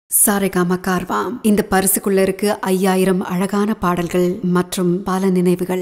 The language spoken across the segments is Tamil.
சாரேகாமா கார்வாம். இந்த பரிசுக்குள்ள இருக்கு 5000 அழகான பாடல்கள் மற்றும் பல நினைவுகள்.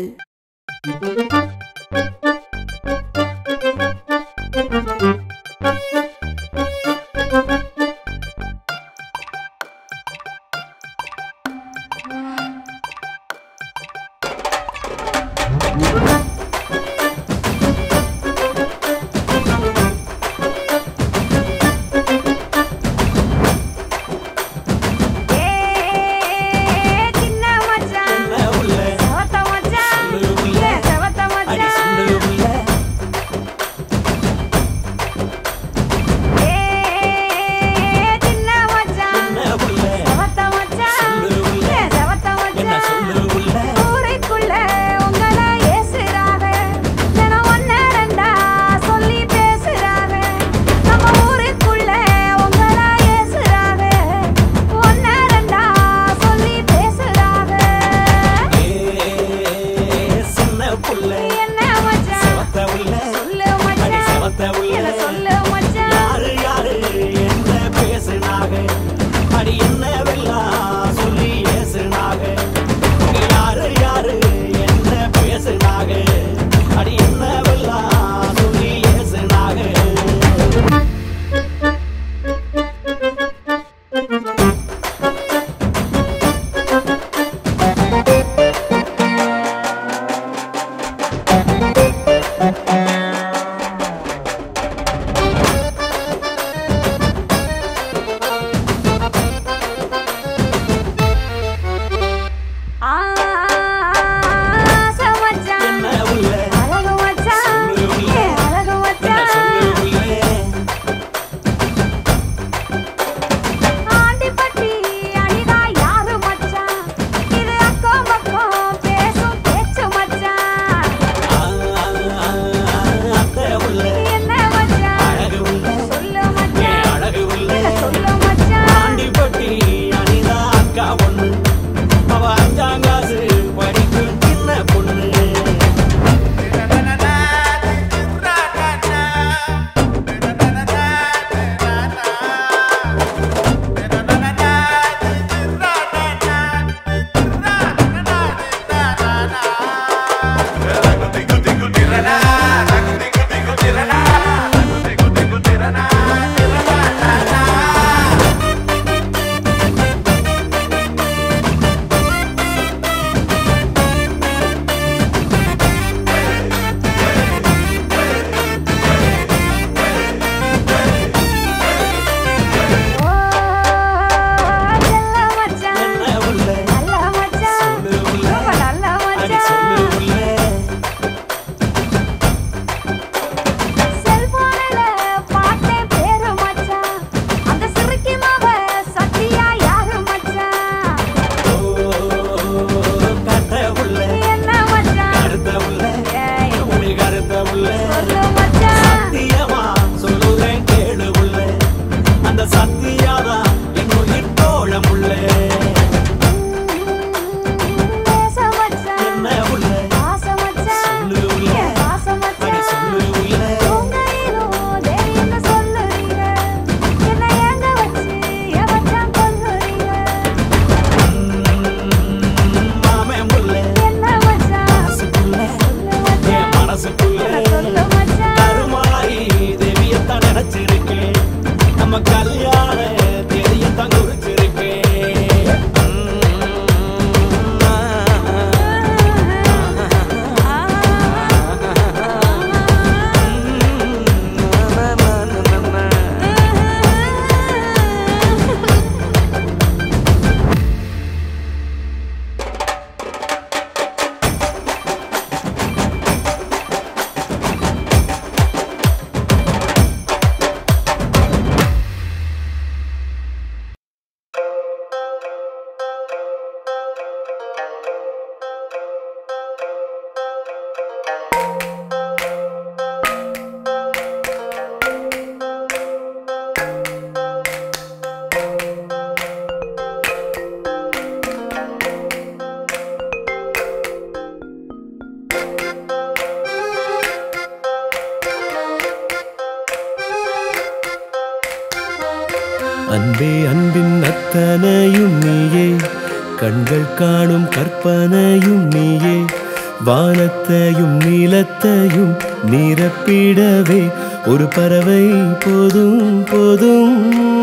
அத்தனையும் நீயே கண்கள் காணும் கற்பனையும் நீயே வானத்தையும் நீலத்தையும் நிரப்பிடவே ஒரு பறவை போதும் போதும்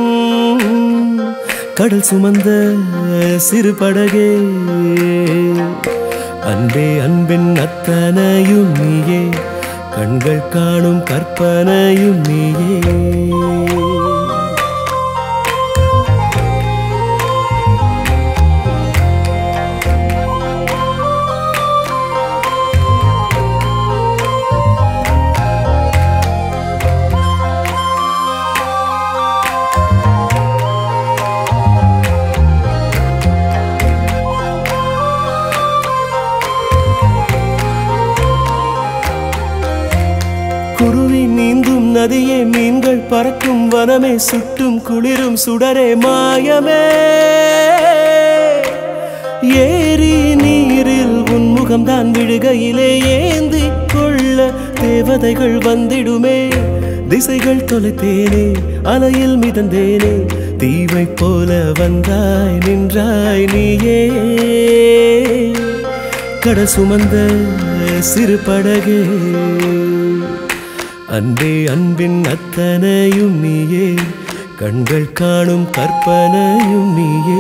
கடல் சுமந்த சிறு படகே அன்பே அன்பின் அத்தனையும் நீயே கண்கள் காணும் கற்பனையும் நீயே குருவி நீந்தும் நதியே மீன்கள் பறக்கும் வனமே சுட்டும் குளிரும் சுடரே மாயமே ஏரி நீரில் உன்முகம்தான் விழுகையிலே ஏந்தி கொள்ள தேவதைகள் வந்திடுமே திசைகள் தொலைத்தேனே அலையில் மிதந்தேனே தீவை போல வந்தாய் நின்றாய் நீயே கடல் சுமந்த சிறு படகே அன்பே அன்பின் அத்தனையும் நீயே கண்கள் காணும் கற்பனையும் நீயே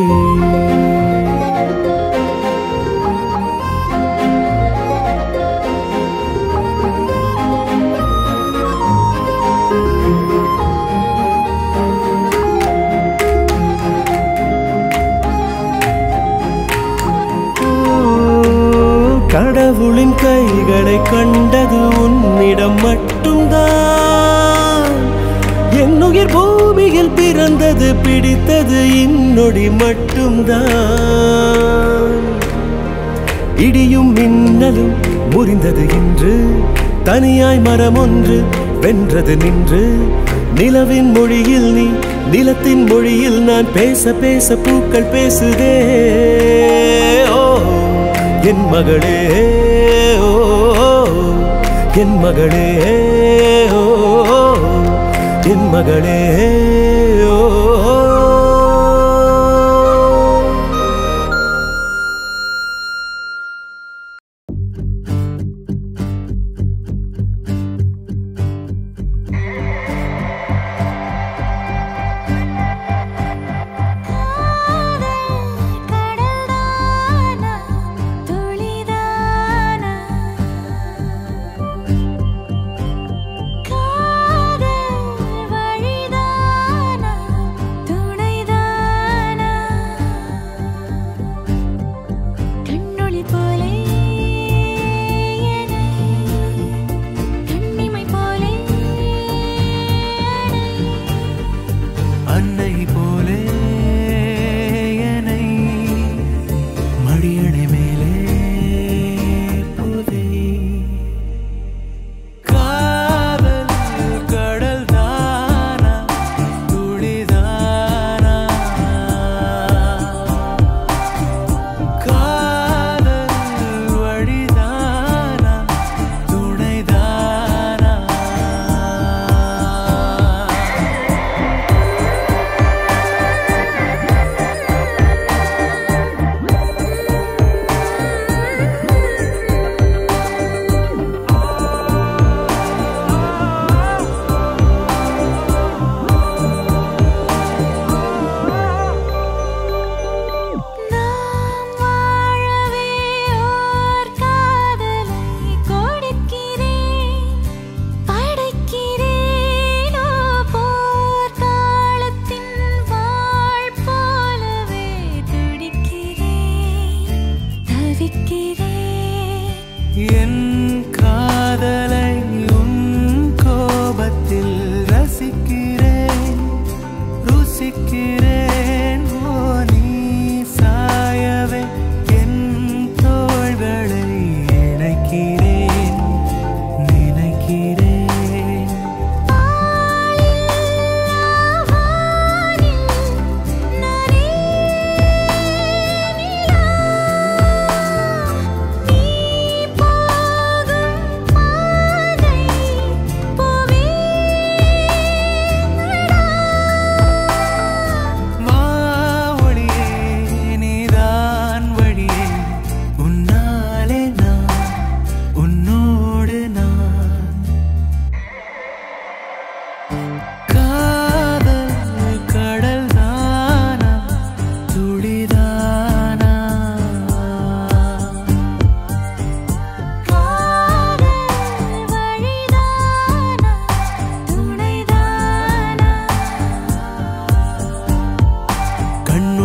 கடவுளின் கைகளை கண்டது உன்னிடம் மட்டும்தான் என்னுயிர் பூமியில் பிறந்தது பிடித்தது இன்னொடி மட்டும்தான் இடியும் மின்னலும் முறிந்தது இன்று தனியாய் மரம் ஒன்று வென்றது நின்று நிலவின் மொழியில் நீ நிலத்தின் மொழியில் நான் பேச பேச பூக்கள் பேசுதே ஓ என் மகளே ஓ என் மகளே ஓ என் மகளே ஓ காதல் வழிதான்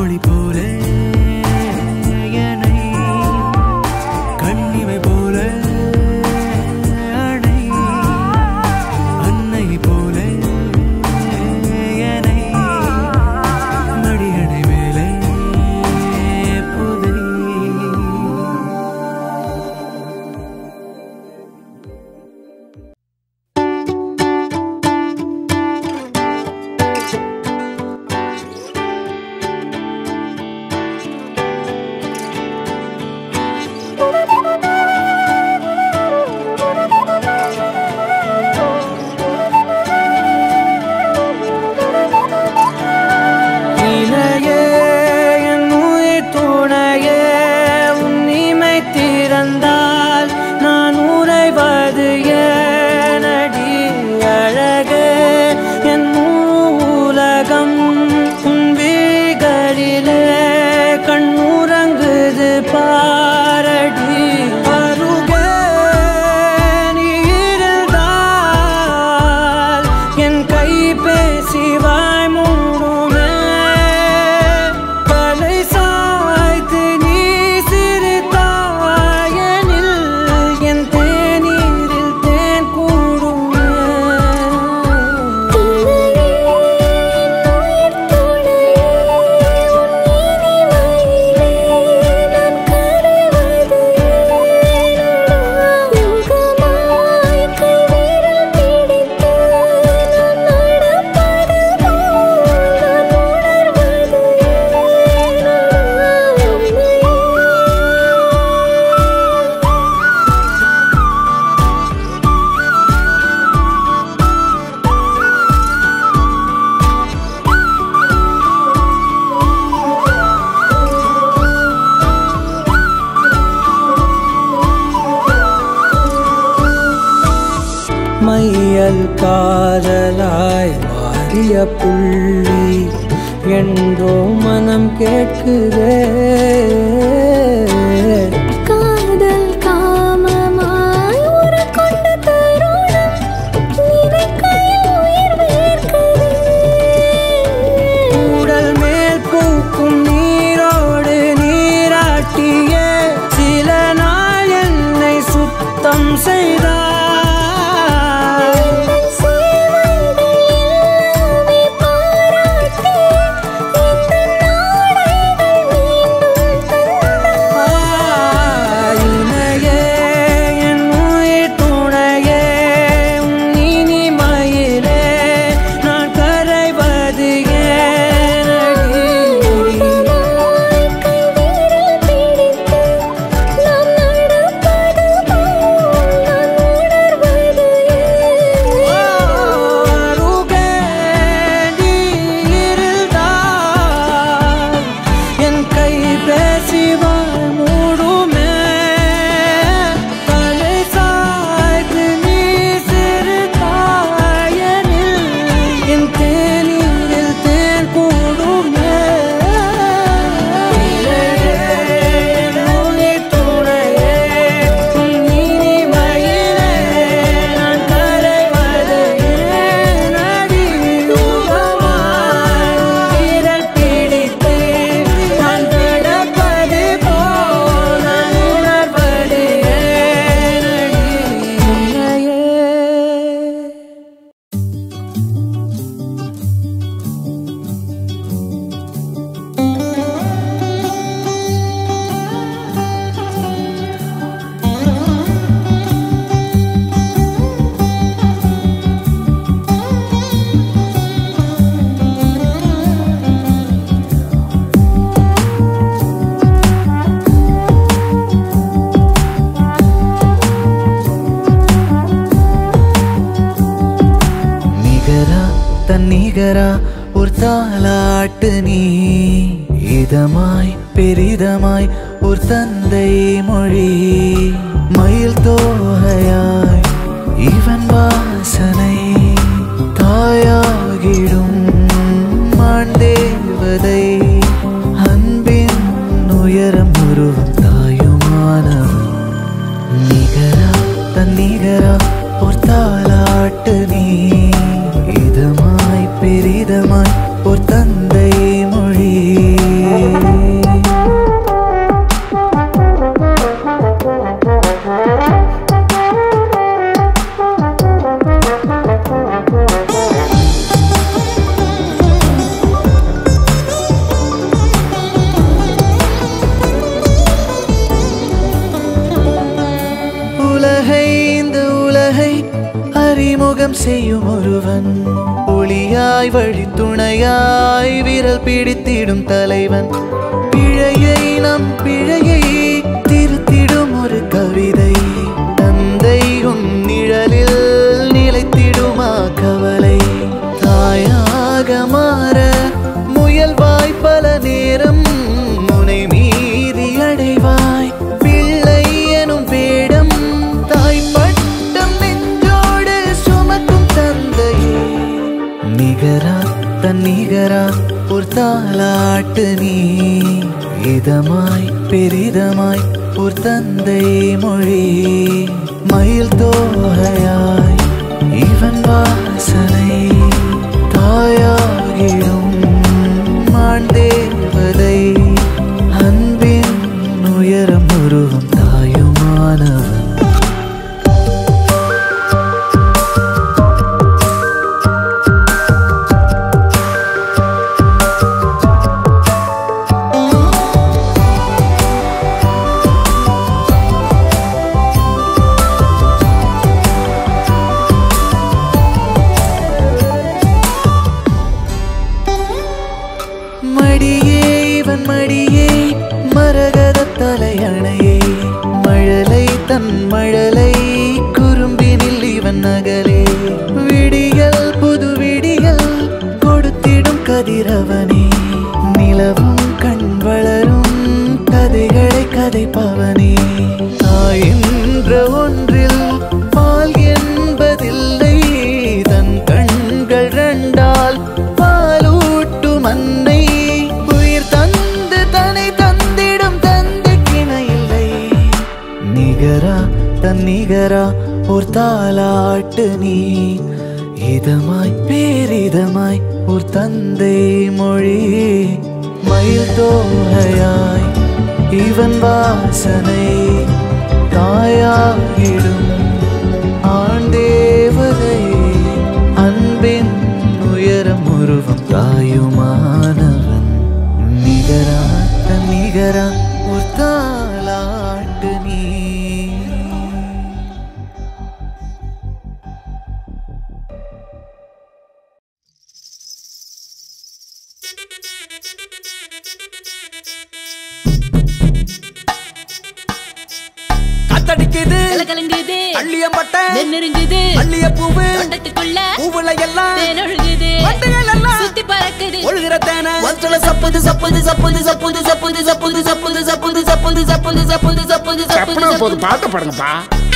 கண்மணி போலே என்னை கண்ணிமை போலே அணை அன்னை போலே என்னை மடியணை மேலே புதை மையல் காதலாய் மாறிய புள்ளி என்றோ மனம் கேட்குதே காதல் காமமாய் உருக்கொண்ட தருணம் நினைக்கையில் உயிர் வேர்க்குதே உடல் மேல் பூக்கும் நீரோடு நீராட்டிய சில நாள் என்னை சுத்தம் செய்தார் தன்னிகரா ஒரு தாலாட்டு நீ இதமாய் பெரிதமாய் ஒரு தந்தை மொழி மயில் தோகையாய் இவன் வாசனை தாயாகிடும் மாண்டேவதை அன்பின் உயரம் உருவம் தாயுமானவன் நிகரா தன்னிகரா ஒரு தாலாட்டு நீ இதமாய் பெரிதமாய் ஒரு தந்தை மொழி துரோகம் செய்யும் ஒருவன் ஒளியாய் வழித்துணையாய் விரல் பிடித்திடும் தலைவன் பிழையை நம் பிழையை திருத்திடும் ஒரு கவிதை தந்தை உன் நிழலில் நிலைத்திடுமா கவலை தாயாக மாற முயல்வாய் பல நேரம் முனை மீறி அடைவாய் பிள்ளை எனும் வேடம் தாய் பட்டம் நெஞ்சோடு சுமக்கும் தந்தையே நிகரா தன்னிகரா ஒரு தாலாட்டு நீ இதமாய் பெரிதமாய் ஒரு தந்தை மொழி மயில் தோகையாய் இவன் வாசனை தாயாகிடும் மாண்டேவதை அன்பின் உயரம் உருவம் தாயுமானவன் மழலை குறும்பினில் இவன் நகலே விடியல் புது விடியல் கொடுத்திடும் கதிரவனே நிலவும் கண் வளரும் கதைகளை கதைப்பவனே தாயென்ற ஒன்றில் பால் என்பதில்லை தன் கண்கள் ரெண்டால் பாலூட்டும் அன்னை உயிர் தந்து தன்னை தந்திடும் தந்தை கிணையில்லை நிகரா தன்னிகரா ஒரு தாலாட்டு நீ இதமாய் பேரிதமாய் ஒரு தந்தை மொழி மயில் தோகையாய் இவன் வாசனை தாயாகிடும் ஆண்டேவதை அன்பின் உயரம் உருவம் தாயுமானவன் நிகரா தன்னிகரா ஒரு தாலாட்டு நீ தடிக்குது கலகலங்குது அள்ளியம்பட்ட நெருங்குது அள்ளிய பூவு தொண்டத்துக்குள்ள பூவுல எல்லாம் தேன் ஒழுகுது வண்டுகள் எல்லாம் சுத்தி பறக்குது ஒழுகுற தேன ஒன்றல சப்புது சப்புது சப்புது சப்புது சப்புது சப்புது சப்புது சப்புது சப்புது சப்புது சப்புது சப்புது சப்புது போது பாட்டு பாடுங்கப்பா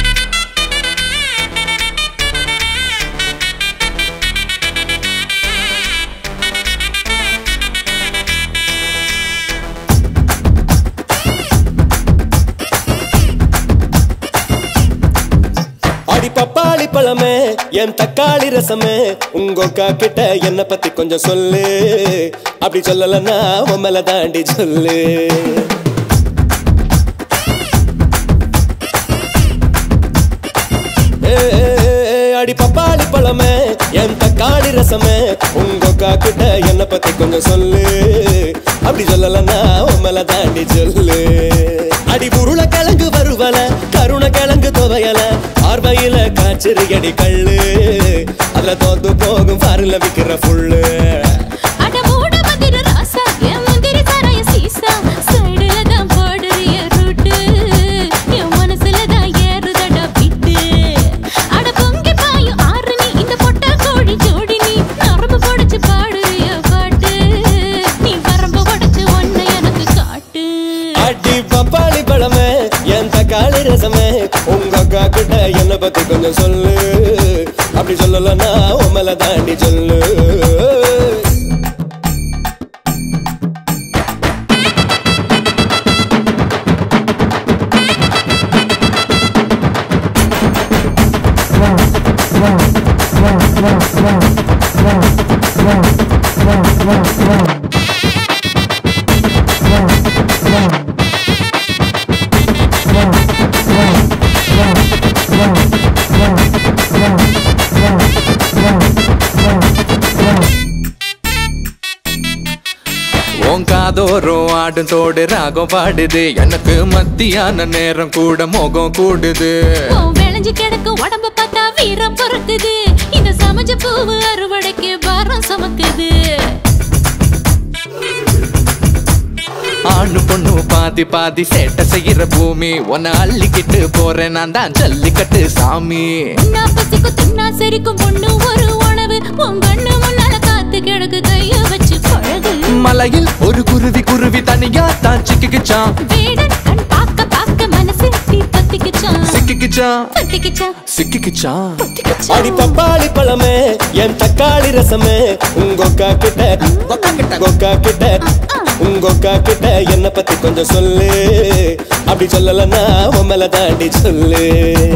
பப்பாளி பழமே என் தக்காளி ரசமே உங்க கிட்ட என்ன பத்தி கொஞ்சம் சொல்லு அப்படி சொல்லலன்னா உன் மேல தாண்டி சொல்லு அடி பப்பாளி பழமே என் தக்காளி ரசமே உங்க கிட்ட என்ன பத்தி கொஞ்சம் சொல்லு அப்படி சொல்லலன்னா உன் மேல தாண்டி சொல்லு அடி உருள கிழங்கு வருவல கருண கிழங்கு துவையல பார்வையில காய்ச்சிருகடி கள்ளு அதுல தோத்து போகும் பாருல விக்கிற புல்லு தக்காளி ரசமே உங்க கிட்ட என்ன பத்தி கொஞ்சம் சொல்லு அப்படி சொல்லலன்னா உன் மேல தாண்டி சொல்லு காதோறும் ஆடும் தோடு ராகம் பாடுது எனக்கு மத்தியான நேரம் கூட மோகம் கூடுது விளைஞ்சு கிடக்கு உடம்பு பார்த்தா வீரம் பொறுக்குது ரோஜ பூவு அறுவடைக்கு பாரம் சுமக்குது. ஆணு பொண்ணு பாதி பாதி சேட்டை செய்யற பூமி உன்னை அள்ளிக்கிட்டு போறேன் நான் தான் ஜல்லிக்கட்டு சாமி. நான் பசிக்கும் தின்னா சரிக்கும் பொண்ணு ஒரு உணவு உன் கண்ணு முன்னால காத்து கிடக்கு கைய வச்சு பழகு. மலையில் ஒரு குருவி தனியா தான் சிக்கிக்கிச்சான். வேடன் கண் பார்க்க பார்க்க மனசு தீ பத்திக்கிச்சான். சிக்கிக்கிச்சான். அடி பப்பாளி பழமே என் தக்காளி ரசமே உங்கொக்கா கிட்ட என்ன பத்தி கொஞ்சம் சொல்லு. அப்படி சொல்லலன்னா உன் மேல தாண்டி சொல்லு.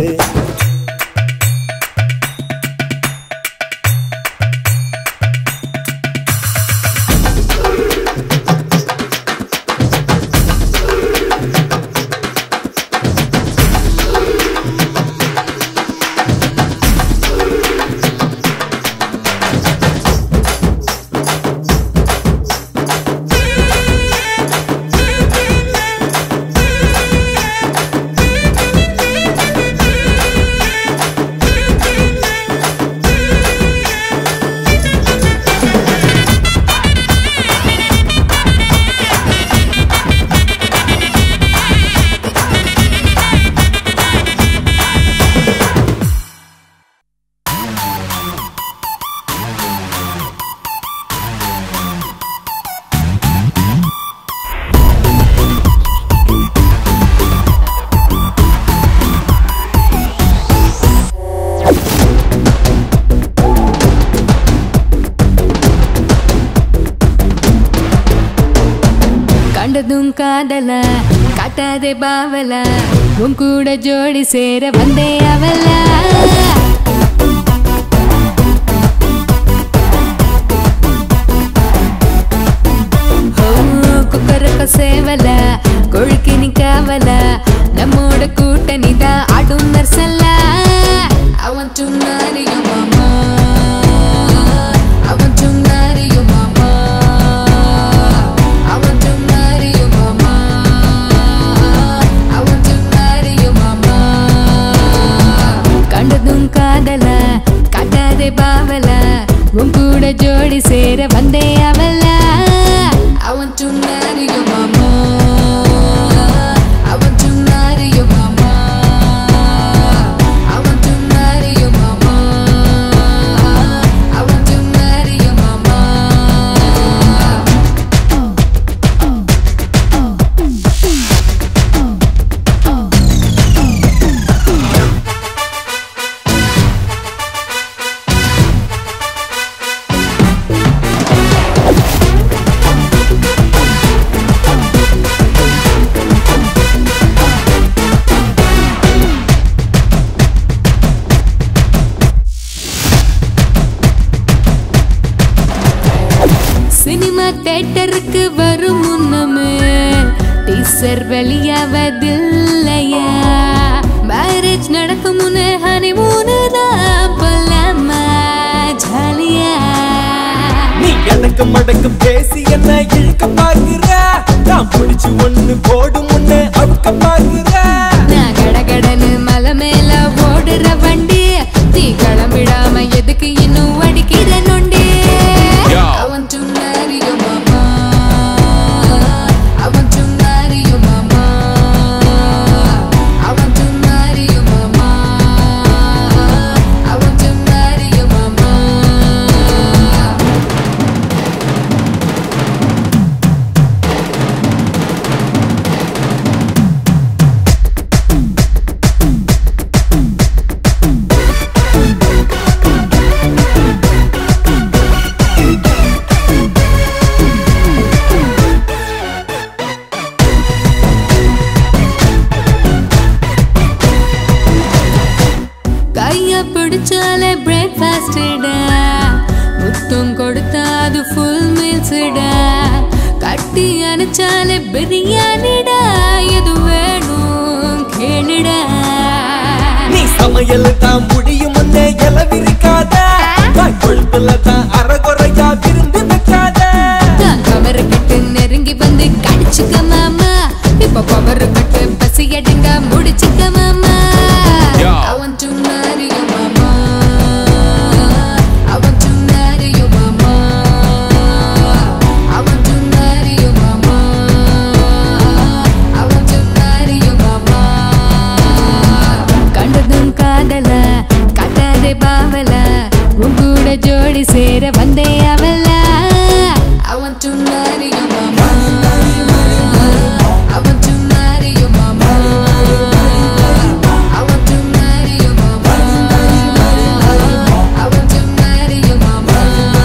கண்டதும் காதல காட்டாதே பாவல உன் கூட ஜோடி சேர வந்தே அவல. குக்கரப்ப சேவல கொழுக்கி நிக்காவல நம்மோட கூட்டணிதான் ஆடும் நர்சல்ல. I want to marry you mama. I want to marry you mama. I want to marry you mama. I want to marry you mama. கண்டதும் காதல காட்டாதே பாவல உன் கூட ஜோடி சேர வந்தே அவல. I want to marry you mama. I want to marry you mama. I want to marry you mama. I want to marry you mama. Cinema தியேட்டருக்கு வரும் முன்னமே டீசர் வெளியாவதில்லையா? மேரேஜ் நடக்கும் முன்னே ஹனிமூனு தான் போலாமா ஜாலியா? நீ எனக்கு மடக்கு பேசி என்ன இழுக்க பாக்குற, நான் பிடிச்சு ஒண்ணு போடும் முன்னே அவுக்க பாக்குற. நான் கடகடன்னு மலை மேல ஓடுற வண்டி நீ கிளம்பிடாம எதுக்கு இன்னும் அடிக்கிற நொண்டி? I want to marry you mama. I want to marry you mama. I want to marry you mama. I want to marry you mama. கைய பிடிச்சாலே பிரேக்ஃபாஸ்டா, முத்தம் கொடுத்தா அது ஃபுல் மீல்ஸ்டா, கட்டி அணைச்சாலே பிரியாணிடா, எது வேணும் கேளுடா. நீ சமையல் தான் முடியும் முன்னே இலவிருக்காத, கொழுப்புல தான் அறகுறையா விருந்து வைக்காத. நான் கவரு கட்டு நெருங்கி வந்து கடிச்சுக்க மாமா, இப்ப பவரு கட்டு பசி எடுங்க முடிச்சுக்க மாமா. I want to marry you mama. தேடி சேர வந்தே அவளா. I want to marry your mama. I want to marry your mama. I want to marry your mama. I want to marry your mama.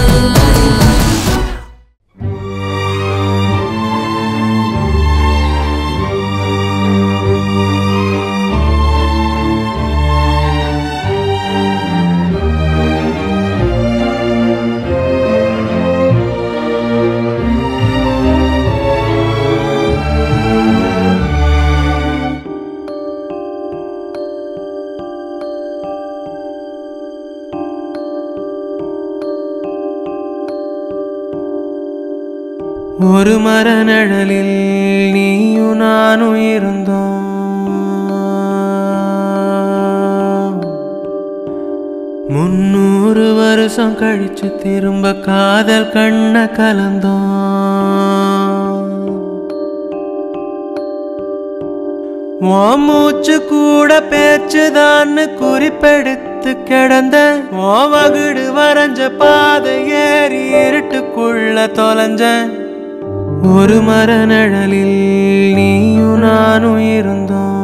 ஒரு மர நிழலில் நீயும் நானும் இருந்தோம். 300 வருஷம் கழிச்சு திரும்ப காதல் கண்ண கலந்தோம். மூச்சு கூட பேச்சுதான்னு குறிப்பெடுத்து கிடந்த வகுடு வரைஞ்ச பாதை ஏறி இருட்டுக்குள்ள தொலைஞ்ச. ஒரு மர நிழலில் நீயும் நானும் இருந்தோம்.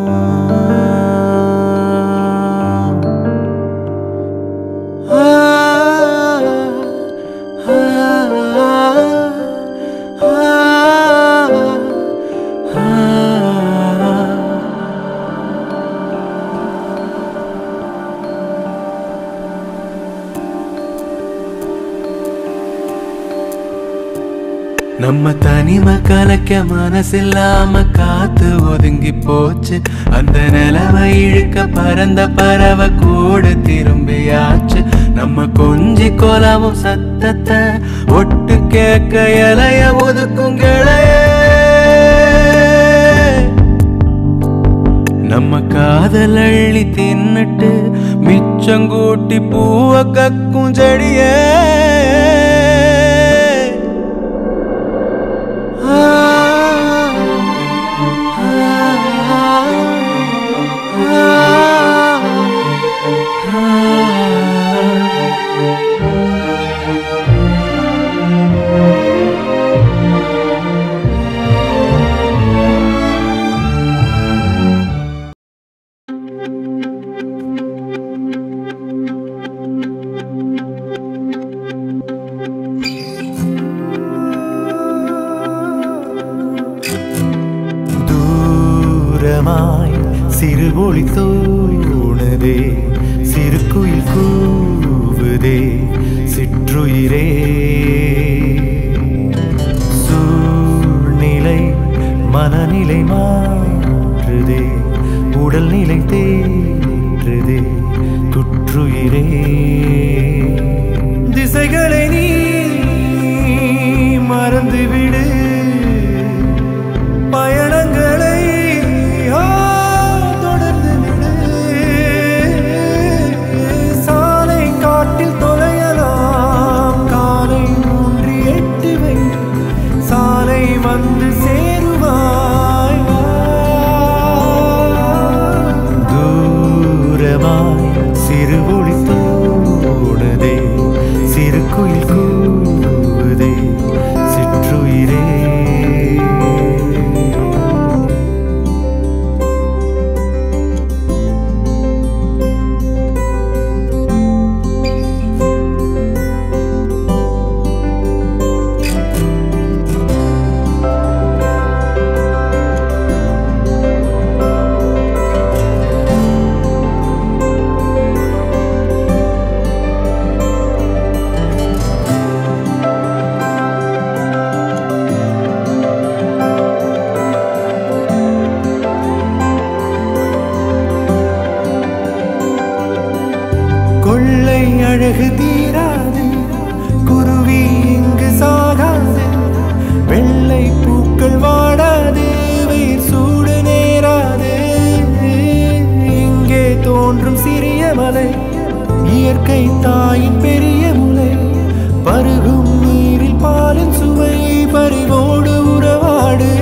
நம்ம தனிமை கலக்க மனசில்லாம காத்து ஒதுங்கி போச்சு. அந்த நிலவை இழுக்க பறந்த பறவை கூட திரும்பியாச்சு. நம்ம கொஞ்சி கொலவும் சத்தத்தை ஒட்டு கேட்க இலைய ஒதுக்கும் கிளைய. நம்ம காதல் அள்ளி தின்னுட்டு மிச்சங்கூட்டி பூவ கக்கும் செடியே. சிறு ஒளி தோணுதே, சிறு குயில் கூவுதே, சிற்றுயிரே. சூழ்நிலை மனநிலை மாற்றுதே, உடல்நிலை தேற்றுதே, குற்றுயிரே. திசைகளை நீ மறந்துவிடு, பயணங்களை தொடர்ந்து விடு. சாலை காட்டில் தொலையலாம், காலை ஊன்றி எட்டு வை, சாலை வந்து சேருவாய். தூரமாய் சிறு ஒளி தோணுதே, சிறு குயில் கூவுதே, சிற்றுயிரே. கொள்ளை அழகு தீராது, குருவி இங்கு சாகாது, வெள்ளை பூக்கள் வாடாது, வெயில் சூடு நேராது. இங்கே தோன்றும் சிறிய மலை, இயற்கை தாயின் பெரிய முலை, பருகும் நீரில் பாலின் சுவை, பறிவோடு உறவாடு.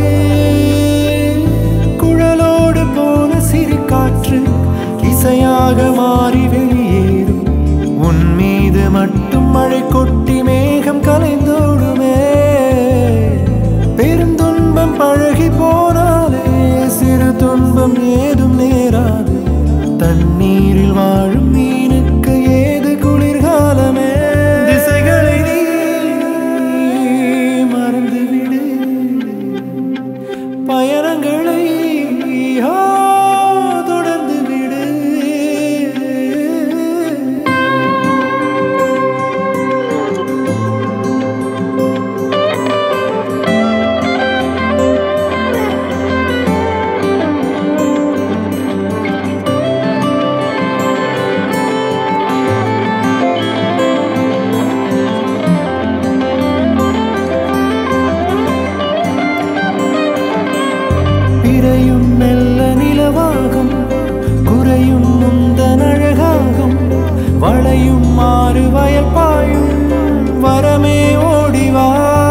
குழலோடு போன சிறு காற்று இசையாக மாறி வெளியேறும், உன் மீது மட்டும் இன்பம் பழகி போனாலே சிறு துன்பம் ஏதும் நேராது. தண்ணீரில் வாழும் மீனுக்கு ஏது குளிர்காலமே. திசைகளை நீ மறந்துவிடு, பயணங்களை தொடர்ந்து விடு. பிறையும் மெல்ல நிலவாகும், குறையும் முந்தன் அழகாகும். வளையும் மாறு வயல் பாயும், வரமே ஓடிவா.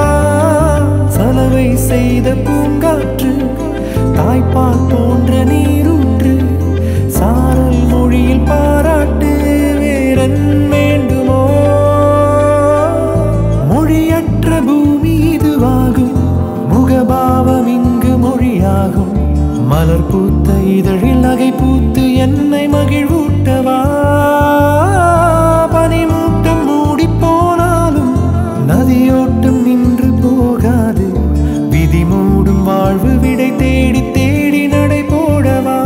சலவை செய்த பூங்காற்று, தாய்ப்பால் போன்ற நீரூற்று. சாரல் மொழியில் பாராட்டு வேறன் வேண்டுமோ. மொழியற்ற பூமி இதுவாகும், முகபாவம் இங்கு மொழியாகும். மலர் பூத்த இதழில் நகை பூத்து என்னை மகிழ்வூட்டவா. பனிமூட்டம் மூடி போனாலும் நதியோட்டம் நின்று போகாது. விதி மூடும் வாழ்வு விடை தேடி தேடி நடை போடவா.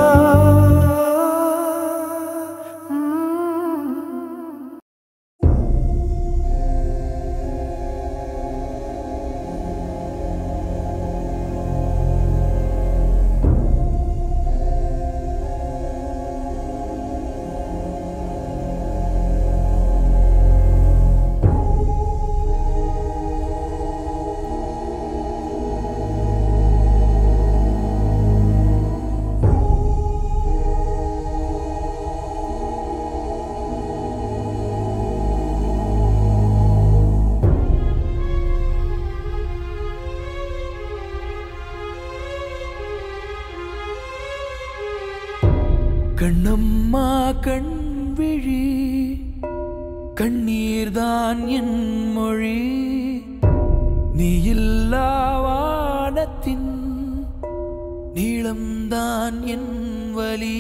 கண்ணம்மா கண் விழி, கண்ணீர்தான் என் மொழி. நீ இல்லா வானத்தின் நீளம்தான் என் வலி.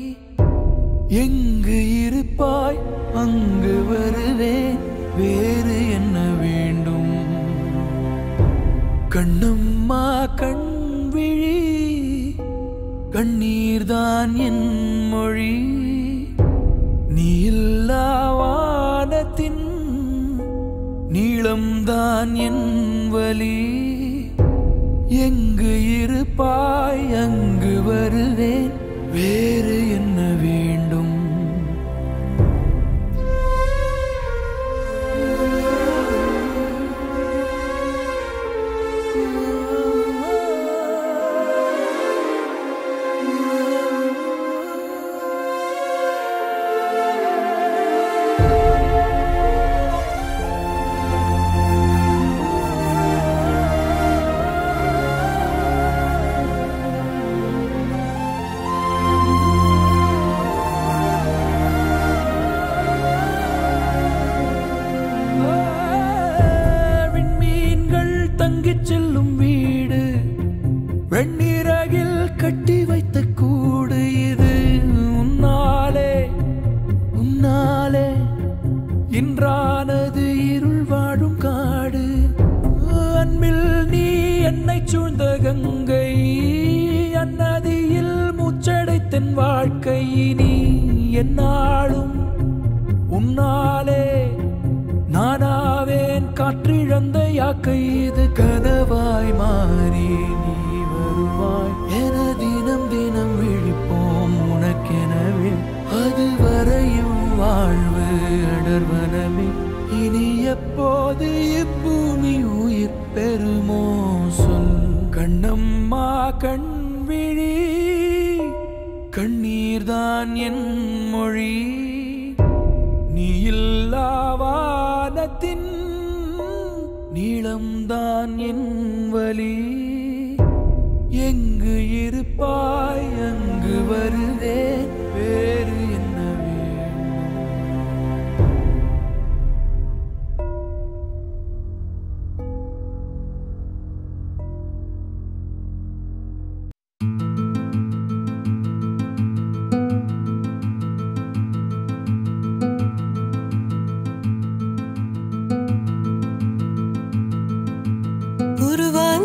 எங்கு இருப்பாய் அங்கு வருவேன், வேறு என்ன வேண்டும். கண்ணம்மா கண் விழி, கண்ணீர்தான் என் மொழி. நீ இல்லா வானத்தின் நீளம்தான் என் வலி. எங்கு இருப்பாய் அங்கு வருவேன், வேறு என்ன வேண்டும். செல்லும் வீடு, வெண்ணிறகில் கட்டி வைத்த கூடு இது. உன்னாலே உன்னாலே இன்றானது இருள் வாழும் காடு. அன்பில் நீ என்னை சூழ்ந்த கங்கை, அந்நதியில் மூச்சடைத்தன் வாழ்க்கை. நீ என்னாலும் உன்னாலே நானாவேன், காற்றிழந்த யாக்கை. இது கனவாய் மாறி நீ வருவாய் என தினம் தினம் விழிப்போம் உனக்கெனவே. அது வரையும் வாழ்வு அடர்வனமே. இனி எப்போது இப்பூமி உயிர் பெறுமோ சொல். கண்ணம்மா கண் விழி, கண்ணீர்தான் என் மொழி. நீ இல்லா வானத்தின் நீளம்தான் என் வலி. எங்கு இருப்பாய் அங்கு வருவேன், வேறு என்ன வேண்டும்.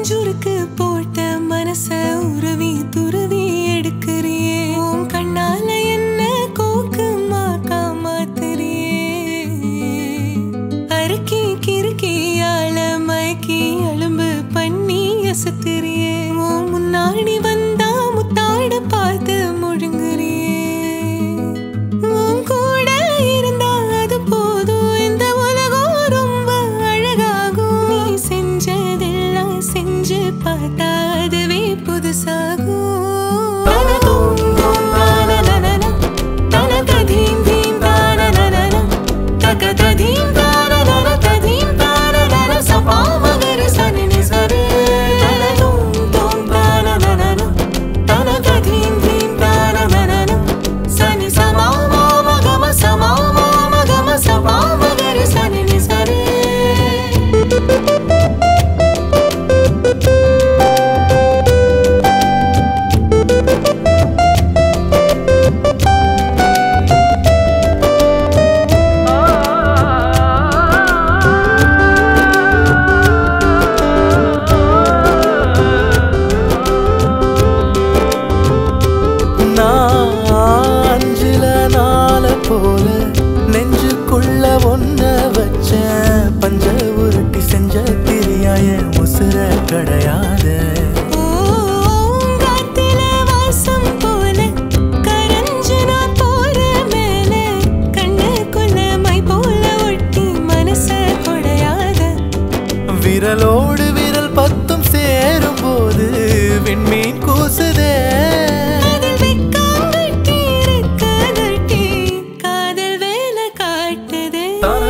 உருவாஞ்சுருக்கு போட்ட மனச உருவி துருவி எடுக்கிறியே உன் கண்ணால என்ன கோக்கு மாக்கா மாத்துறியே அறுக்கி கிறுக்கி ஆள மயக்கி அலும்பு பண்ணி அசத்துறியே உன் முன்னாடி வந்தா முத்தாட பார்த்து முழுங்குறியே உன் கூட இருந்தா அது போதும் இந்த உலகம் ரொம்ப அழகாகும் நீ செஞ்சதெல்லாம் செஞ்சு பார்த்தா அதுவே புதுசாகும் விரலோடு விரல் பத்தும் சேரும் போது விண்மீன் கூசுதே காதல் வேலை காட்டுதே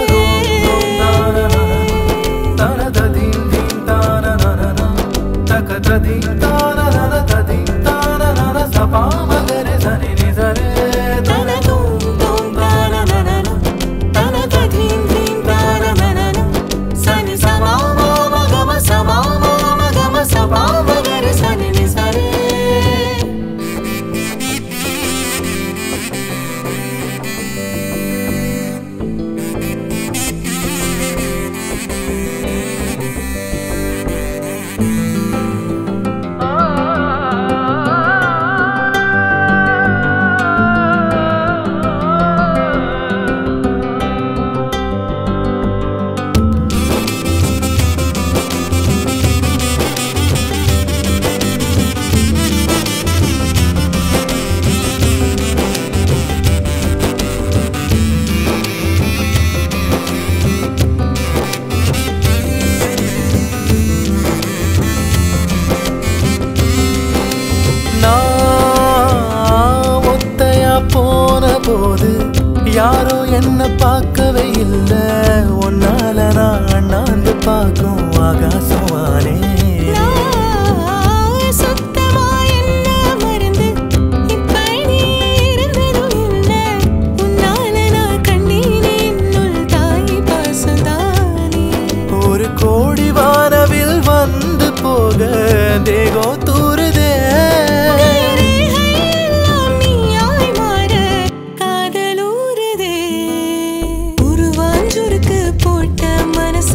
போது யாரோ என்ன பார்க்கவே இல்ல ஒன்னால நான் அண்ணாந்து பார்க்கும் ஆகாசமானே ஒரு கோடி வானவில் வந்து போக தேகம் தூருதே மனச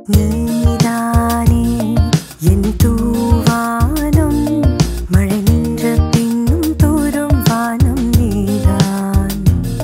நீதானே என் தூவானம் மழை நின்ற பின்னும் தூரும் வானம் நீதான்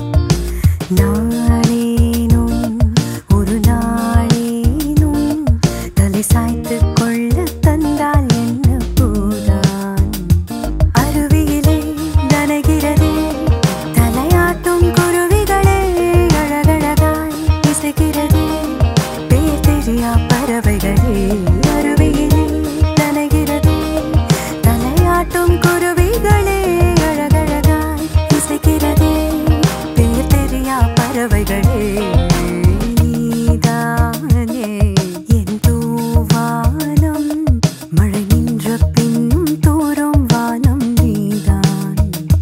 நாளேனும் ஒரு நாளேனும் தலை சாய்த்து கொள்ள தந்தால் என்ன போதான் அருவியிலே நனைகிறதே தலையாட்டும் குருவிகளே அழகழகாய் இசைக்கிறதே பேர் தெரியா பறவைகளே அருவியிலே நனைகிறதே தலையாட்டும் குருவிகளே அழகழகாய் இசைக்கிறதே பேர் தெரியா பறவைகளே நீதானே என் தூவானம் மழை நின்ற பின்னும் தூரும் வானம் நீதான்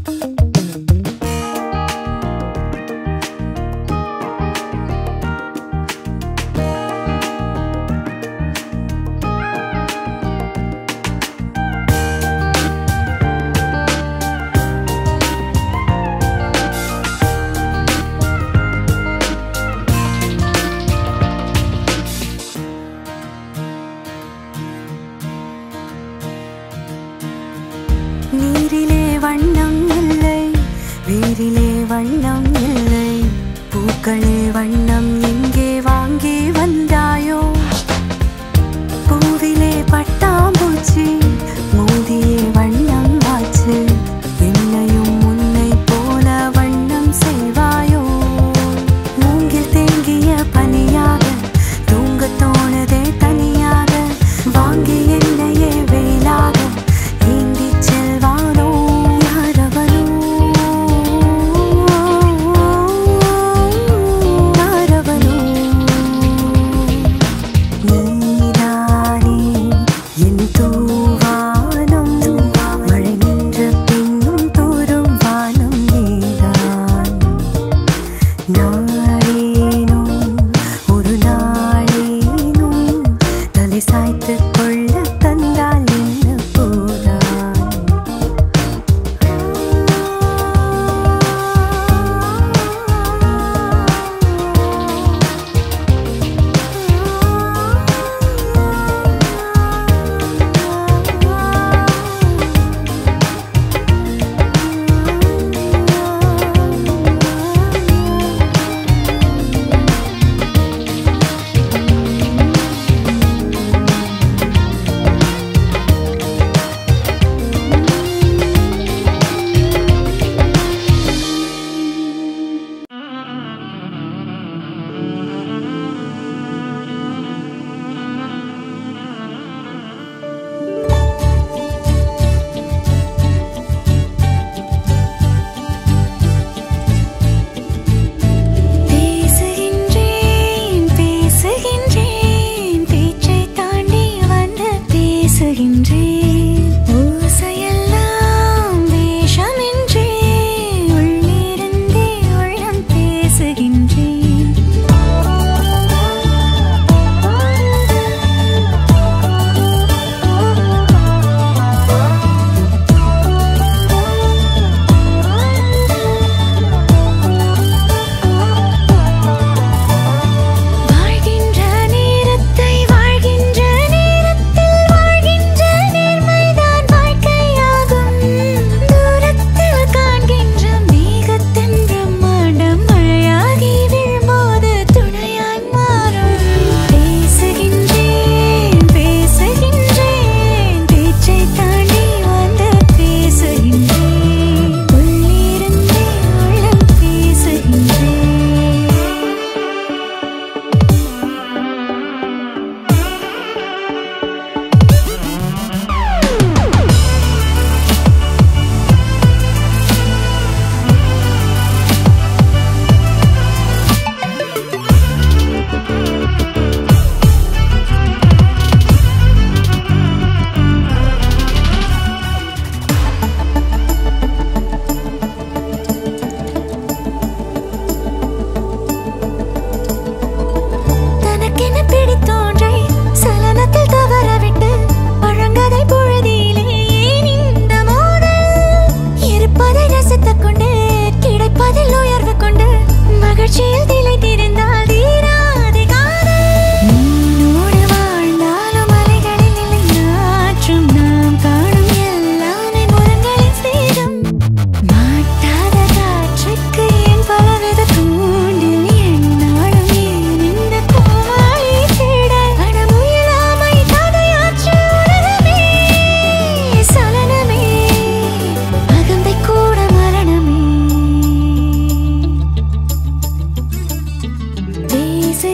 நீரிலே வண்ணம் இல்லை வேரிலே வண்ணம் இல்லை பூக்களே வண்ணம் எங்கே வாங்கி வந்தாயோ பூவிலே பட்டாம்பூச்சி மோதியே வண்ணம் ஆச்சு என்னையும் உன்னை போல வண்ணம் செய்வாயோ மூங்கில் தேங்கிய பனியாக தூங்க தோணுதே தனியாக வாங்கி என்னையே வெயிலாக ஏந்தி செல்வானோ யாரவனோ யாரவனோ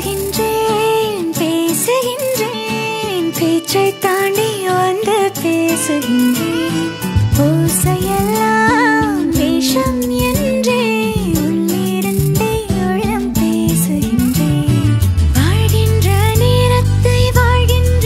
பேசுகின்றேன் பேசுகின்றேன் பேச்சை தாண்டி வந்து பேசுகின்றேன் ஓசையெல்லாம் வேஷம் என்றே உள்ளிருந்தே உள்ளம் பேசுகின்றேன் வாழ்கின்ற நேரத்தில் வாழ்கின்ற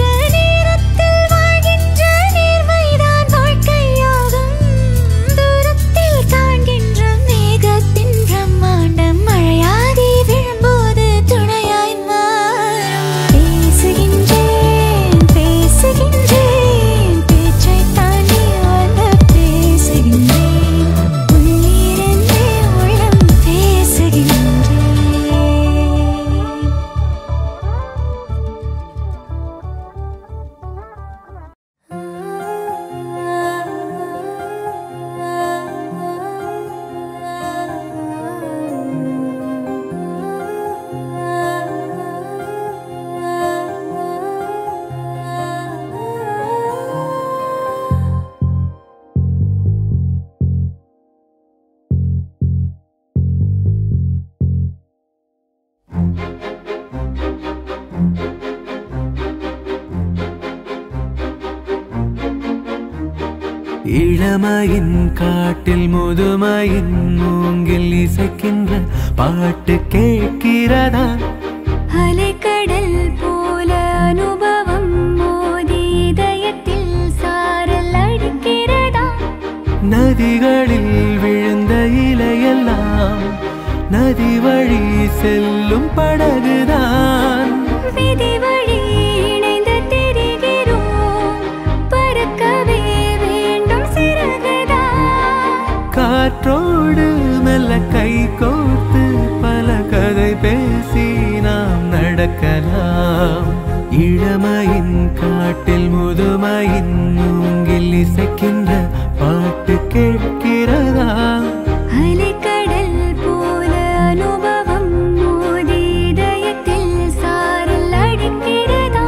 நேர்மைதான் வாழ்க்கையாகும் தூரத்தில் காண்கின்ற மேகத்தின் பிரம்மாண்டம் மழையாகி விழும்போது துணையாய் மாறும் பேசுகின்றேன் பேசுகின்றேன் பேச்சை தாண்டி வந்து பேசுகின்றேன் உள்ளிருந்தே உள்ளம் பேசுகின்றேன் இளமையின் காட்டில் முதுமையின் மூங்கில் இசைக்கின்ற பாட்டு கேட்கிறதா அலைக்கடல் போல அனுபவம் மோதி இதயத்தில் சாரல் அடிக்கிறதா நதிகளில் விழுந்த இலையெல்லாம் நதி வழி செல்லும் படகுதான் விதி வழி இணைந்து திரிகிறோம் பறக்கவே வேண்டும் சிறகுதான் காற்றோடு மெல்ல கை கோர்த்து பல கதை பேசி நாம் நடக்கலாம் இளமையின் காட்டில் முதுமையின் மூங்கில் இசைக்கின்ற பாட்டு கேட்கிறதா அலைக்கடல் போல அனுபவம் மோதி இதயத்தில் சாரல் அடிக்கிறதா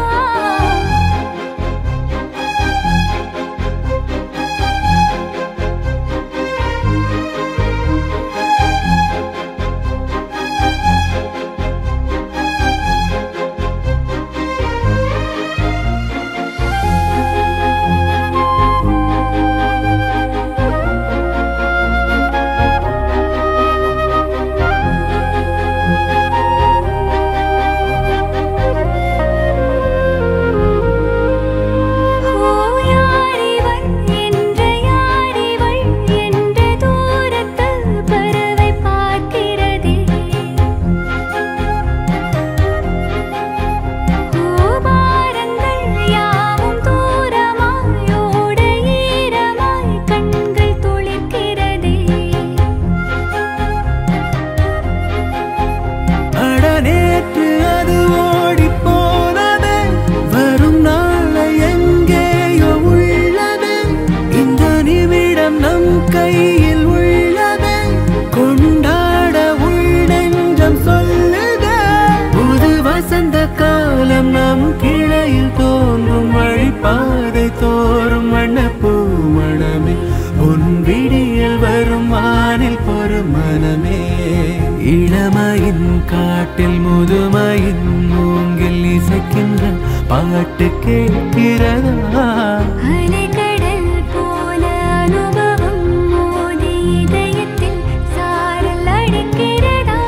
இளமையின் காட்டில் முதுமையின் மூங்கில் இசைக்கின்ற பாட்டு கேட்கிறதா அலைக்கடல் போல அனுபவம் மோதி இதயத்தில் சாரல் அடிக்கிறதா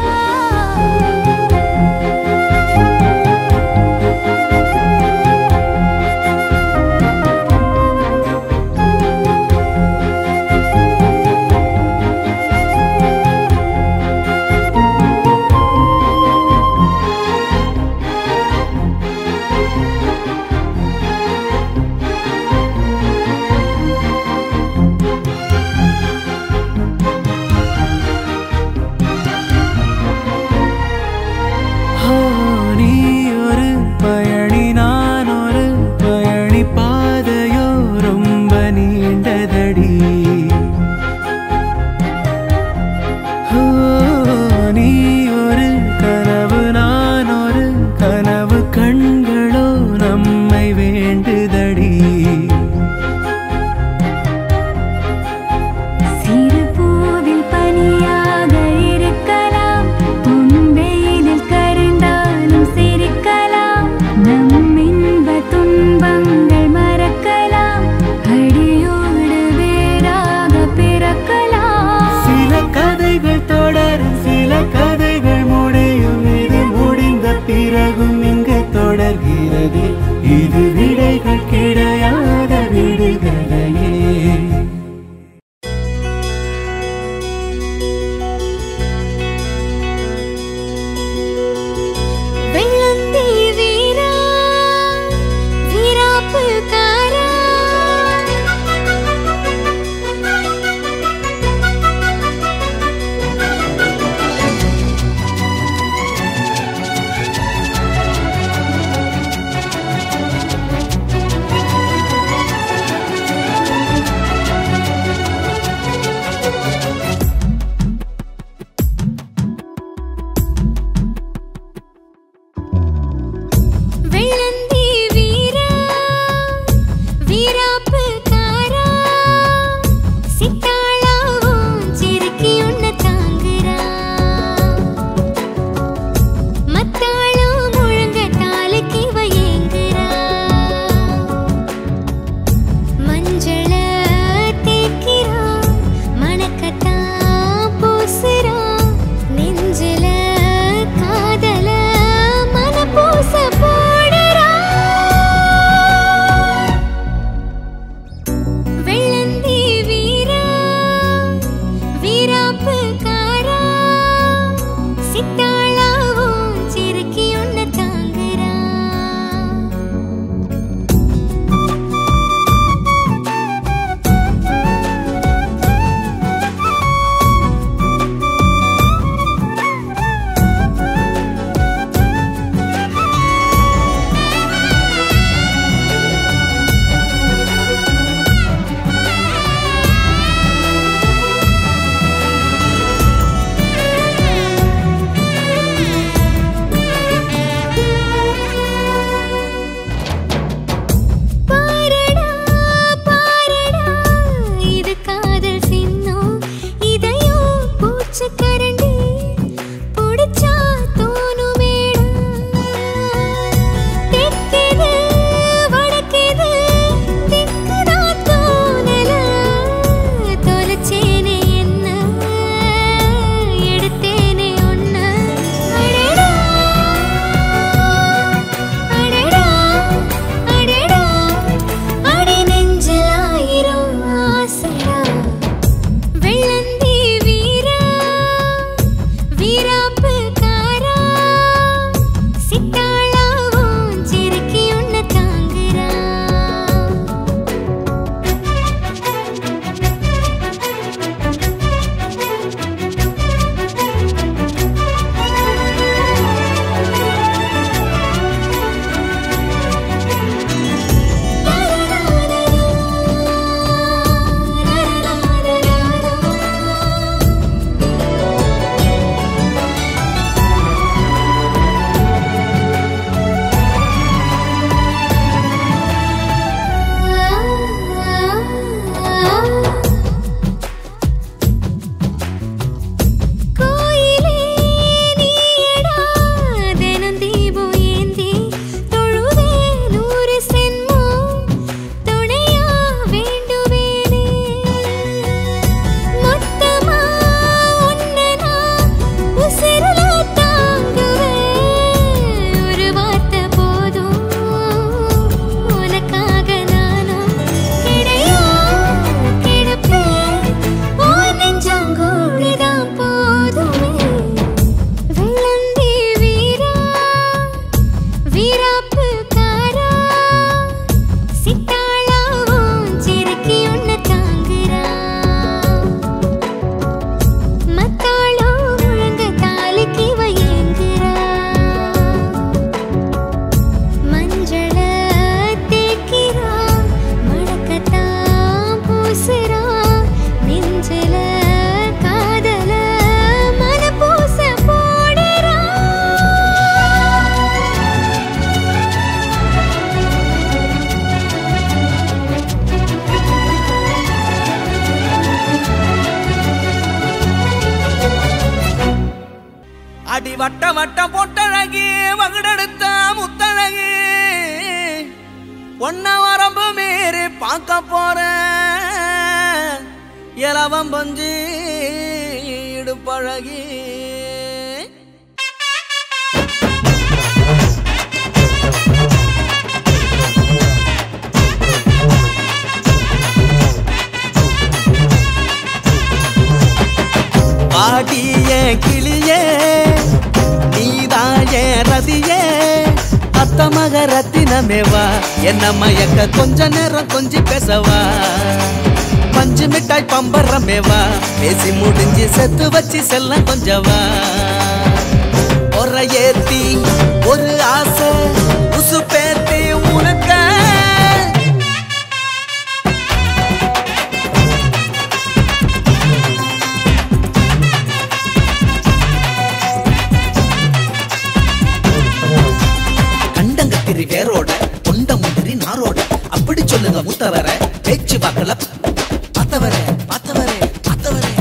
வட்டம் பொட்டழகி வகுடெடுத்த முத்தழகி ஒன்ன வரம்பு மீறி பார்க்க போறேன் இலவம் பஞ்சு இடுப்பழகி பாடிய கிளியே நீதாய ரதியே அத்த மக ரத்தினமேவா என்ன மயக்க கொஞ்ச நேரம் கொஞ்சி பேசவா பஞ்சு மிட்டாய் பம்பரமேவா பேசி முடிஞ்சு செத்து வச்சு செல்ல கொஞ்சவா ஒரு ஏத்தி ஒரு ஆசை உசு பேத்தி உனக்க வேரோட கொண்ட முந்திரி நாரோட அப்படி சொல்லுங்க முத்தவர பேச்சு பார்க்கல பார்த்தவரே பார்த்தவரே பார்த்தவரே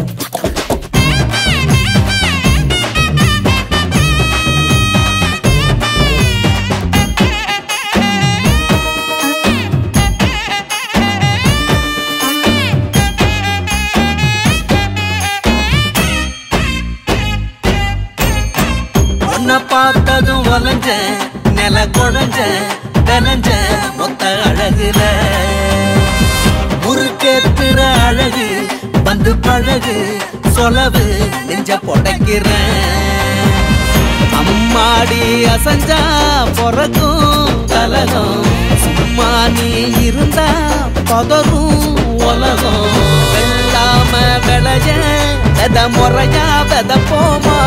உன்னை பார்த்ததும் வளைஞ்ச நில குழஞ்ச தனஞ்ச மொத்த அழகுல முறுக்கேத்துற அழகு வந்து பழகு சொலவு நெஞ்ச பொடைக்கிற அம்மாடி அசஞ்சா பொறக்கும் கலகம் சும்மா நீ இருந்தா பதரும் உலகம் வெள்ளாம விளைய வெத முறையா வெத போமா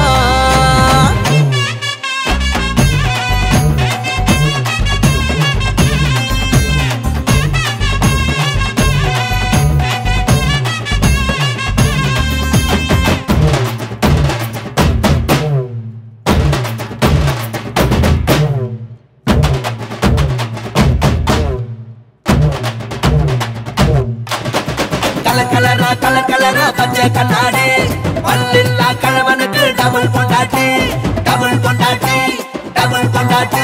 கலர் கலரா பச்சை கண்ணாடி பல்லில்லா கழவனுக்கு டபுள் பொண்டாட்டி டபுள் பொண்டாட்டி டபுள் பொண்டாட்டி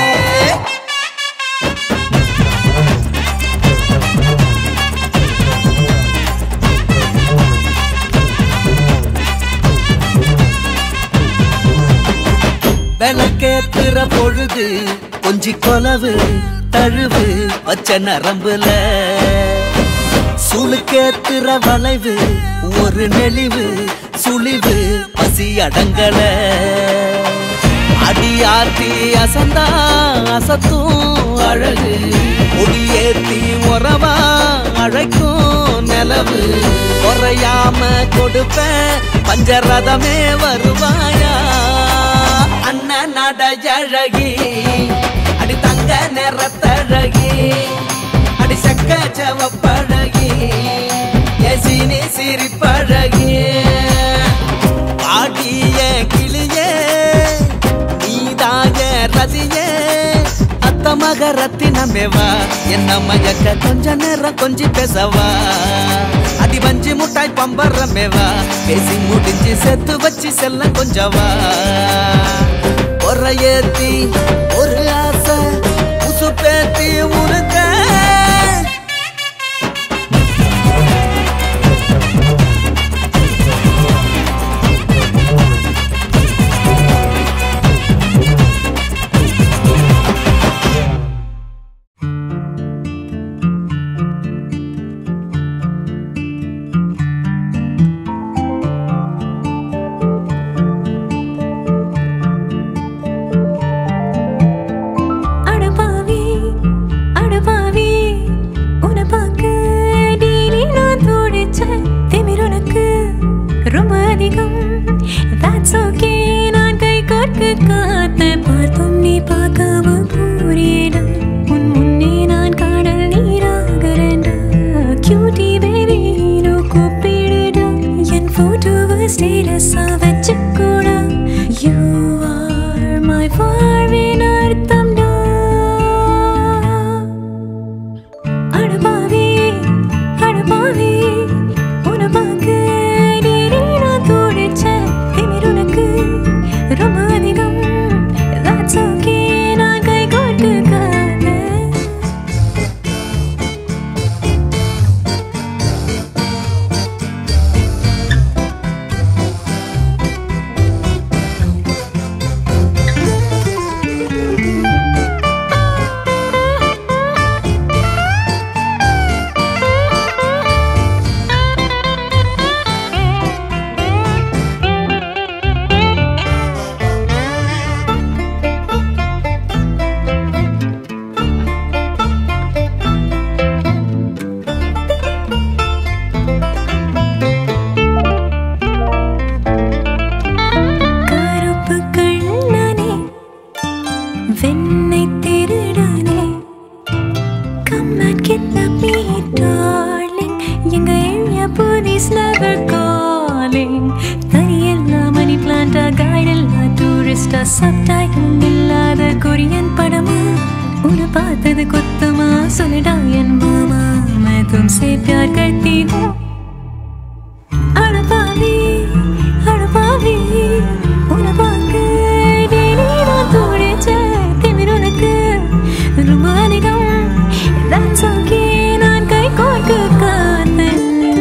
விளக்கேத்துற பொழுது கொஞ்சி கொலவு தழுவு பச்சை நரம்புல சுளுக்கேத்துற வளைவு ஒரு நெளிவு சுழிவு பசி அடங்கல அடியாத்தி அசந்தா அசத்தும் அழகு ஒடியேத்தி உறவா அழைக்கும் நிலவு குறையாம கொடுப்பேன் பஞ்சரதமே வருவாயா அண்ணன் நடையழகி அடி தங்க நிறத்தழகி அடி சக்க சவப்பழகி எசினி சிரிப்பழகி பாடிய கிளியே நீதாய ரதியே அத்த மக ரத்தினமேவா என்ன மயக்க கொஞ்ச நேரம் கொஞ்சி பேசவா அடி வஞ்சி முட்டாய் பம்பரமேவா பேசி முடிஞ்சு செத்து வச்சு செல்ல கொஞ்சவா ஒரு ஏத்தி ஒரு ஆசை உசு பேத்தி உனக்க That's okay, நான் கை கோர்க்க காத்த பார்த்தும் நீ பார்க்காம போரேடா உன் முன்னே நான் காணல் நீராகிறேன்டா cutie baby நீ கூப்பிடுடா என் போட்டோவை ஸ்டேட்டஸா வச்சுக்கூடா you are my வாழ்வின் அர்த்தம்டா அடபாவி அடபாவி உன்னை பார்க்க ரொம்ப அதிகம் வெண்ணை திருடனே come and kidnap me darling எங்க ஏரியா police never calling தனியெல்லா மணி பிளான்டா கைட் இல்லா டூரிஸ்டா சப்டைட்டில் இல்லாத கொரியன் படமா உன்னை பார்த்தது கொத்தமா சொல்லிடா என் மாமா मैं तुमसे प्यार करती हूँ அடபாவி அடபாவி உன்னை பார்க்க டெய்லி நான் துடிச்சேன் திமிர் உனக்கு ரொம்ப அதிகம் that's okay நான் கை கோர்க்க காத்தேன்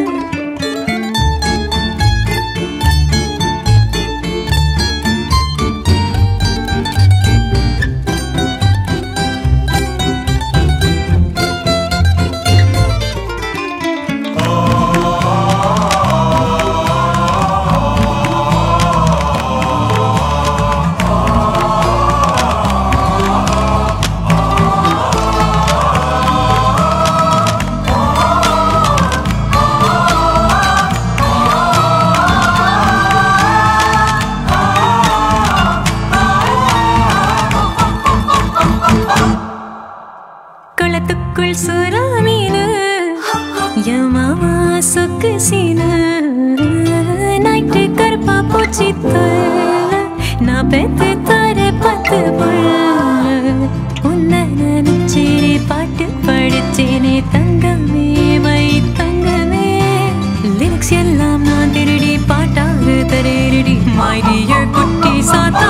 களத்துக்குள் சுறாமீனு என் மாமா சொக்கு சீனு நைட்டு கருப்பா போச்சு நான் பெத்து தர 10 புள்ள உன்னை நினைச்சேனே பாட்டு படிச்சேனே தங்கமே மை தங்கமே லிரிக்ஸ் எல்லாம் நான் திருடி பாட்டாக தரேடி மை டியர் குட்டி சாத்தா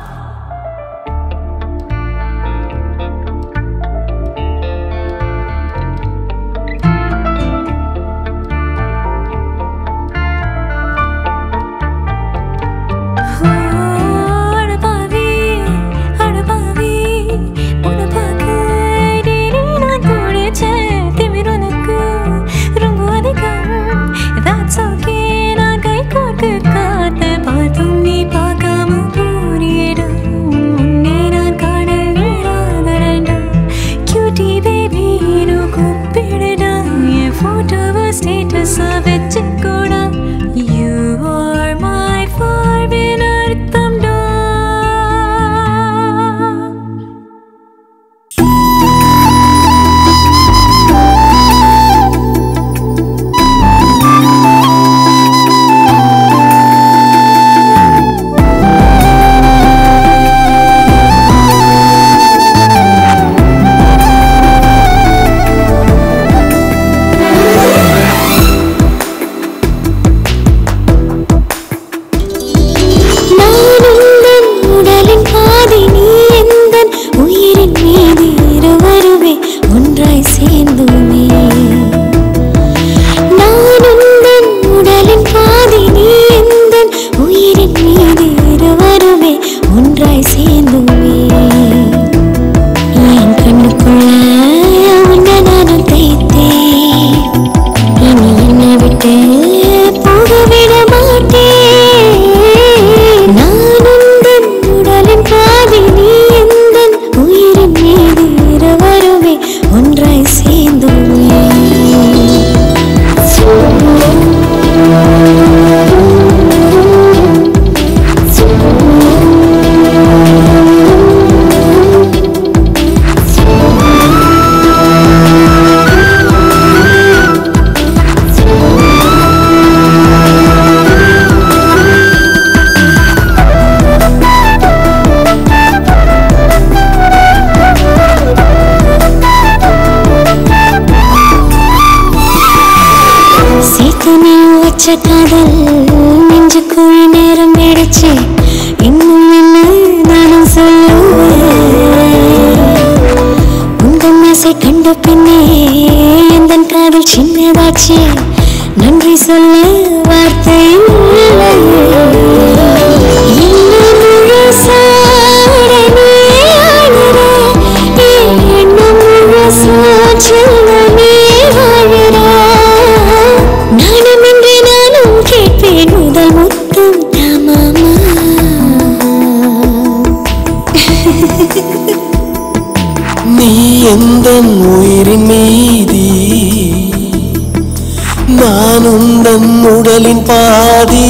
நன்றி சொல்ல வார்த்தை நீ எந்தன் உயிரின் மீதி நான் உந்தன் உடலின் பாதி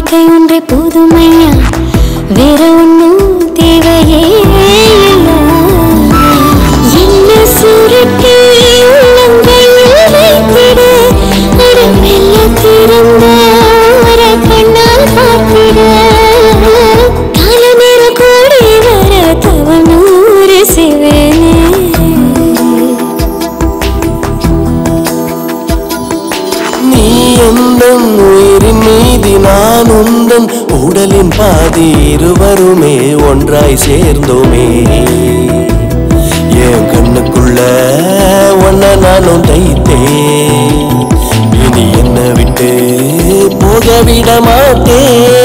வாழ்க்கை ஒன்றே போதுமையா வேற ஒன்னும் தேவையே இல்லை. என்ன சுருட்டி உள்ளங்கையில் வைத்திட அடமெல்ல திறந்த ஒரு கண்ணால் பார்த்திட காலமேற கூடி வர தவனூறு சிவனே. நீ எந்தன் உயிரின் மீதி நான் உந்தன் உடலின் பாதி இருவருமே ஒன்றாய் சேர்ந்தோமே. என் கண்ணுக்குள்ள ஒன்ன நானும் தைத்தேன். இனி என்ன விட்டு போக விட மாட்டேன்.